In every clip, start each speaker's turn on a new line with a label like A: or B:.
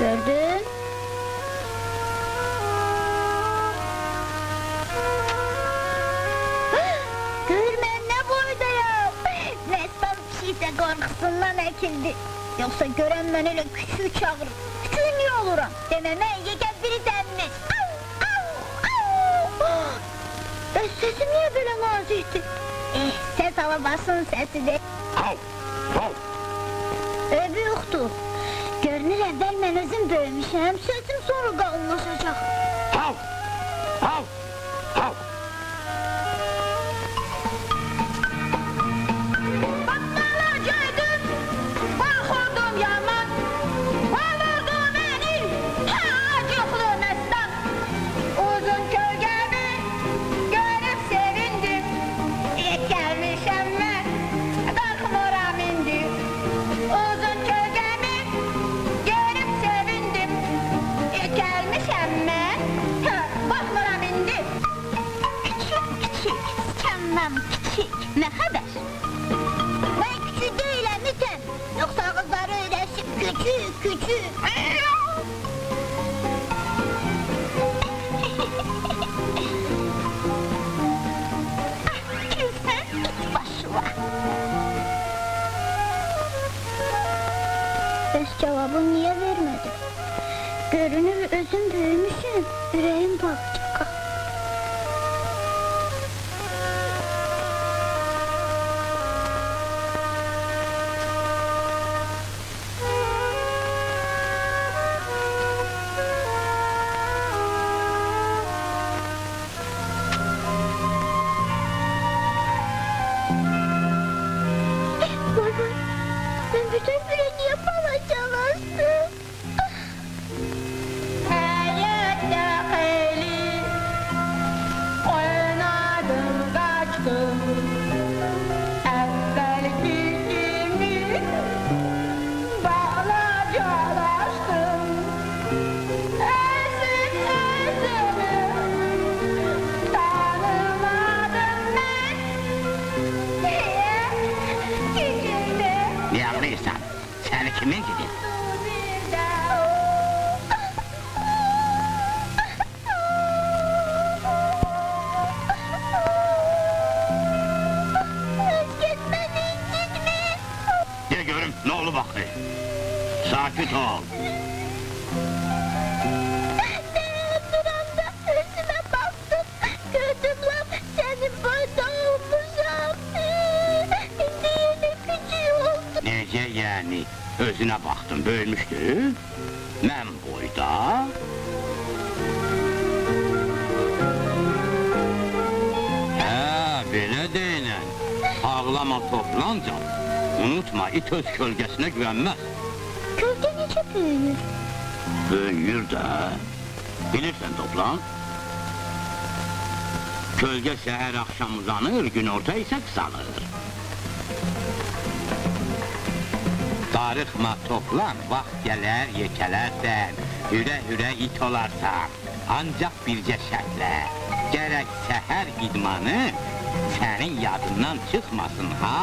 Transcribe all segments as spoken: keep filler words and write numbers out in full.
A: Gördün? Görmen ne boydayım! Resmen bir şeyse korkusundan ekildi. Yoksa gören ben öyle küçüğü çağırır. Küçüğü niye olurum? Dememe yeken biri denmiş. E, sesim niye böyle nazikti? Eh, ses alamazsın sesi de.
B: Hav! Hav!
A: Öbü yoktu. Görünür evvel ben özüm böyümüşüm, sesim sonra kalınlaşacak.
B: Hav! Hav! Hav!
A: Bakmalacaydın, bakırdım yaman, olurdu benim acıklı mestan. Uzun kölgemi görüp sevindim, ilk gelmişem ben, kalkmıram indi. Uzun kölgemi görüp sevindim, ilk gelmişem ben, kalkmıram indi. Küçük küçük, canım küçük, ne haber? Ben küçük değilim Mütem, yoksa kızlar öylesi küçük küçük. Sen it başıma. Öz cevabı niye vermedi? Görünür özüm büyümüşüm, yüreğim bakacak. Vay vay, ben bütün niye balacalaştım? Hayatta heli, oynadım kaçtım. Evvelki gibi balacalaştım. Özüm özümü tanımadım ben. Küçükte
B: Ne ağlıyorsan? Seni kimin dedi?
A: Özgetmedin gitme.
B: De görüm, ne oldu bakayım? Sakit ol.
A: Seni oturanda özüme baktım. Gördüm lan senin boyda olmuşum. Şimdi yine küçüğü oldu.
B: Nece yani? Özüne baktın, böyümüştü. Mən boyda. Hə, belə deyinən. Ağlama toplanca. Unutma, it öz kölgəsinə güvənməz.
A: Kölge nece büyünür?
B: Böyüyür də. Bilirsən toplan. Kölgə səhər axşam uzanır, günorta isə qısalır. Darıxma toplan, vaxt gələr, yekələrsən, hürə-hürə it olarsan. Ancaq bircə şərtlə, gərək səhər idmanı sənin yadından çıxmasın, ha!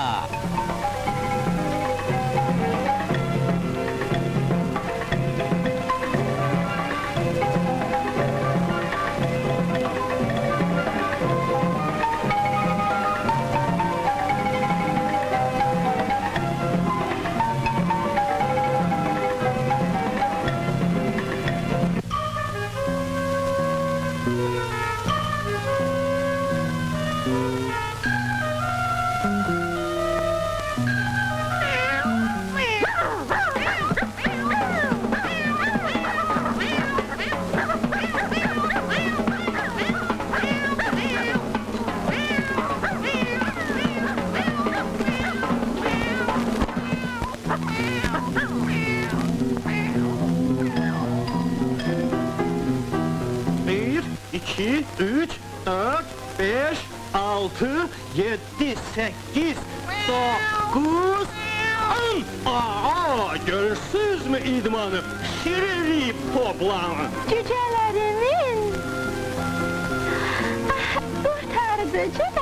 C: iki, üç, dört, beş, altı, yedi, sekiz, dokuz, on! Aa, görürsünüz mü idmanı? Şirinlik toplanı!
A: Cücelerimin! Ah, kurtar böcek